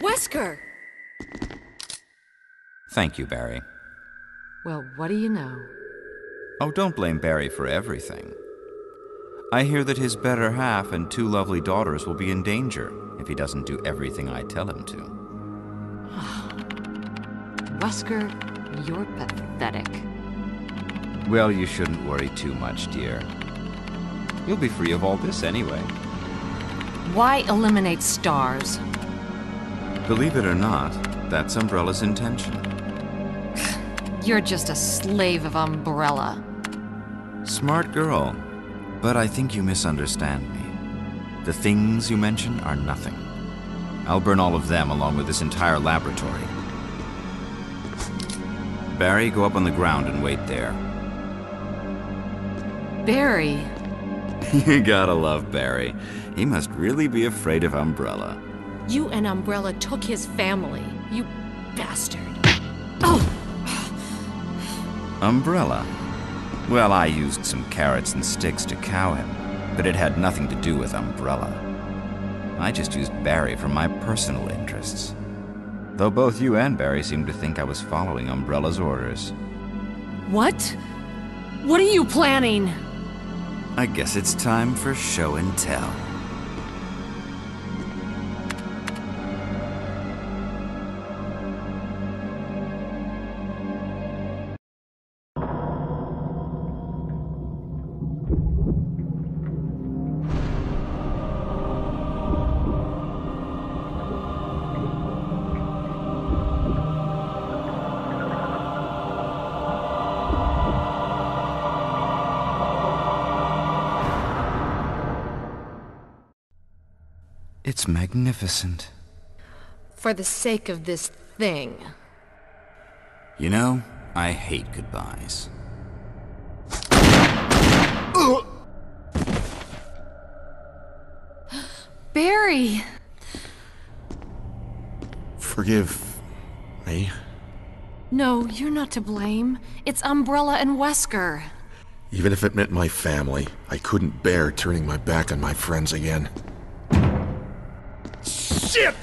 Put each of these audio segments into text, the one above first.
Wesker! Thank you, Barry. Well, what do you know? Oh, don't blame Barry for everything. I hear that his better half and 2 lovely daughters will be in danger if he doesn't do everything I tell him to. Wesker, you're pathetic. Well, you shouldn't worry too much, dear. You'll be free of all this anyway. Why eliminate stars? Believe it or not, that's Umbrella's intention. You're just a slave of Umbrella. Smart girl, but I think you misunderstand me. The things you mention are nothing. I'll burn all of them along with this entire laboratory. Barry, go up on the ground and wait there. Barry? You gotta love Barry. He must really be afraid of Umbrella. You and Umbrella took his family, you bastard. Oh! Umbrella? Well, I used some carrots and sticks to cow him, but it had nothing to do with Umbrella. I just used Barry for my personal interests. Though both you and Barry seem to think I was following Umbrella's orders. What? What are you planning? I guess it's time for show and tell. It's magnificent. For the sake of this thing. You know, I hate goodbyes. Barry! Forgive me. No, you're not to blame. It's Umbrella and Wesker. Even if it meant my family, I couldn't bear turning my back on my friends again. Shit!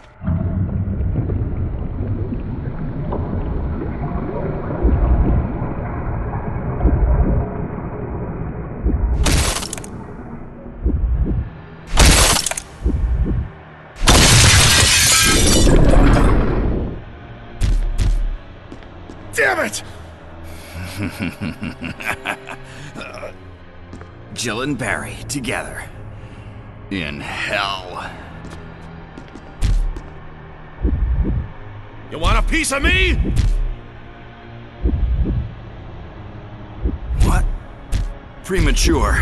Damn it! Jill and Barry together. In hell. You want a piece of me? What? Premature.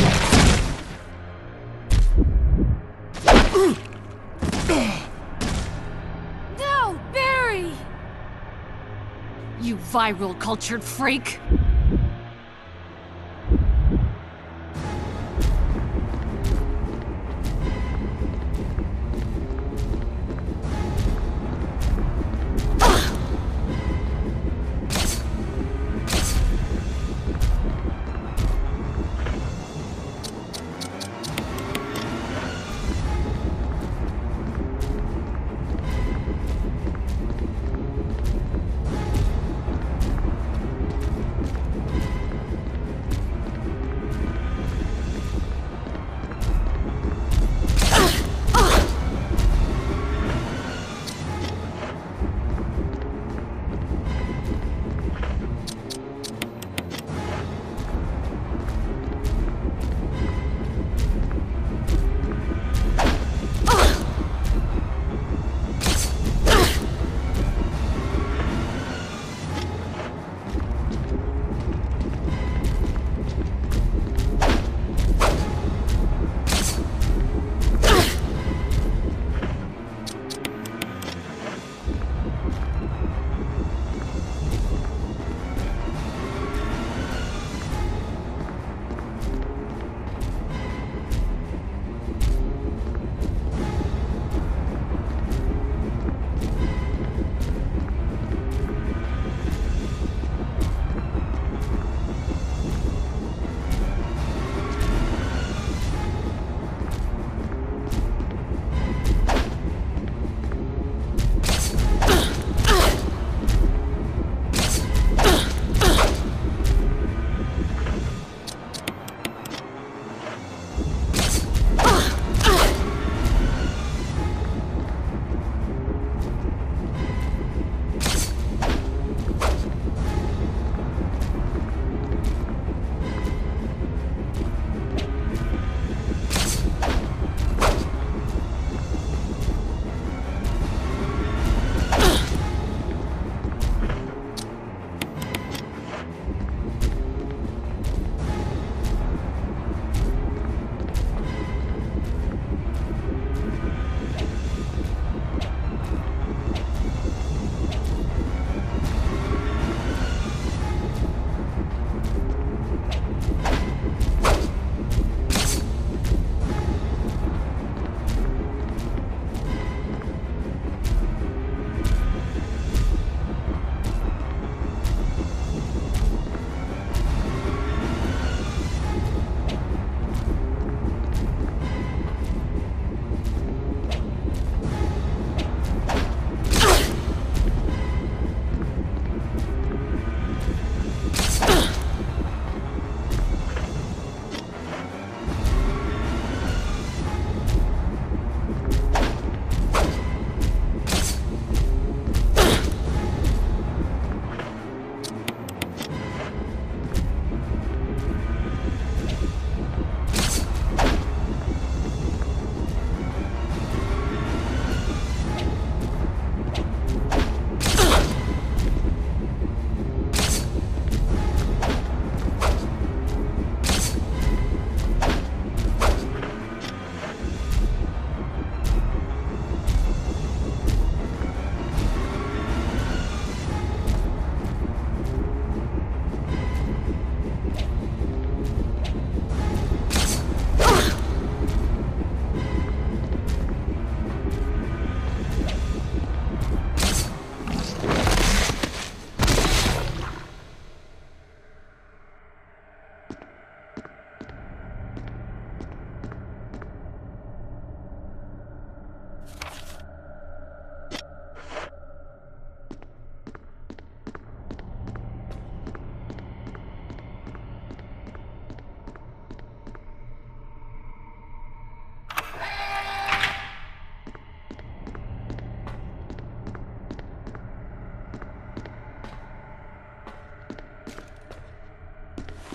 No, Barry! You viral cultured freak!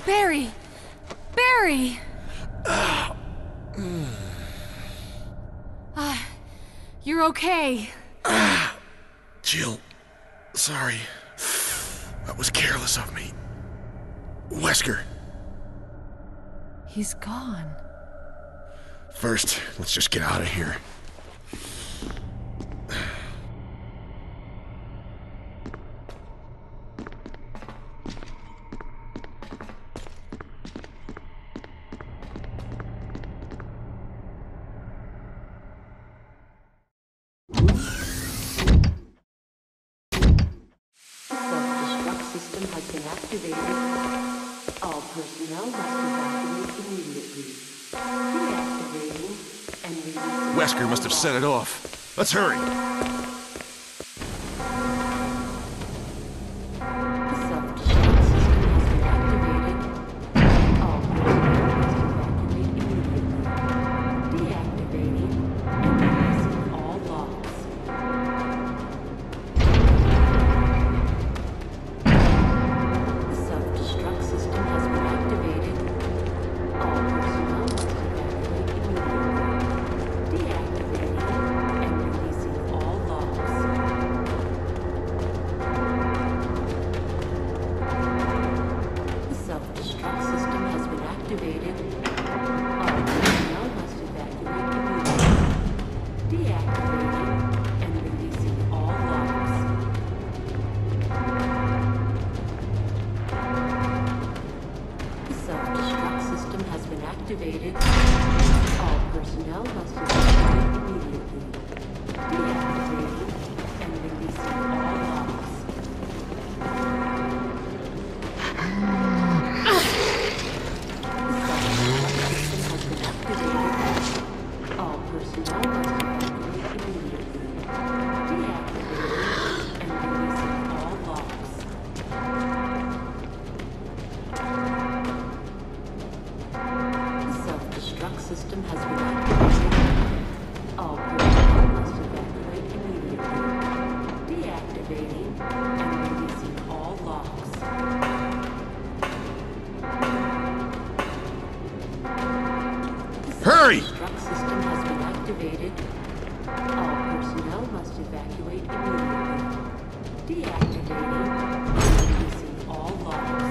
Barry! Barry! You're okay. Jill, sorry. That was careless of me. Wesker. He's gone. First, let's just get out of here. Self-destruct system has been activated. All personnel must evacuate immediately. Deactivating and releasing. Wesker must have set it off. Let's hurry. The self-destruct system has been activated. All personnel must evacuate immediately. Deactivating and releasing all logs. The self-destruct system has been activated. All personnel must evacuate immediately. Deactivating and releasing all logs. The self-destruct system has been activated. All personnel must evacuate immediately. Deactivating and releasing all logs. The self-destruct system has been activated. All personnel must evacuate immediately. Deactivating and releasing all logs. All personnel must evacuate immediately. Deactivating and releasing all logs. The self-destruct system has been activated. All personnel must evacuate immediately. Deactivating and releasing all logs. Hurry! Self-destruct system has been activated. All personnel must evacuate immediately. Deactivating and releasing all logs.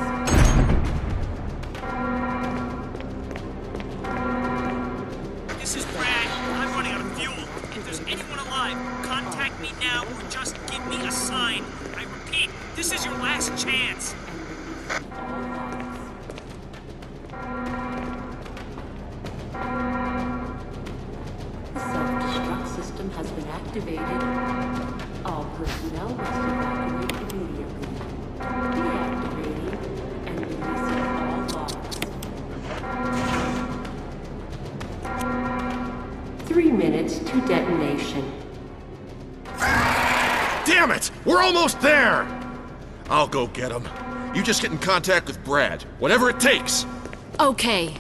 This is Brad. I'm running out of fuel. If there's anyone alive, contact me now or just give me a sign. I repeat, this is your last chance. The self-destruct system has been activated. All personnel must evacuate immediately. Deactivating and releasing all logs. 3 minutes to detonation. Damn it! We're almost there! I'll go get him. You just get in contact with Brad. Whatever it takes. Okay.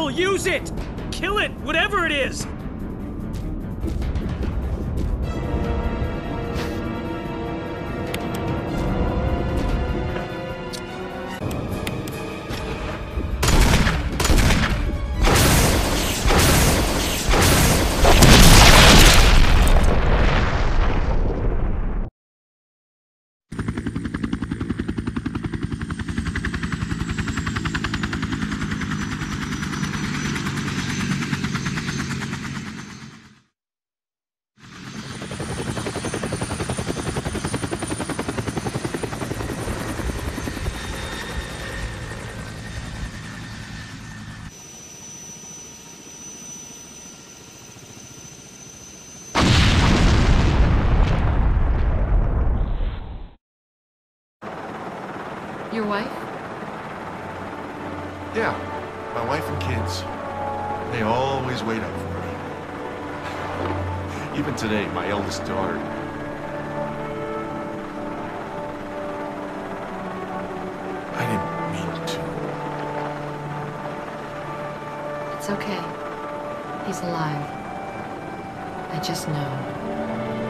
fuel! Use it! Kill it! Whatever it is! Your wife? Yeah, my wife and kids. They always wait up for me. Even today, my eldest daughter. I didn't mean to. It's okay. He's alive. I just know.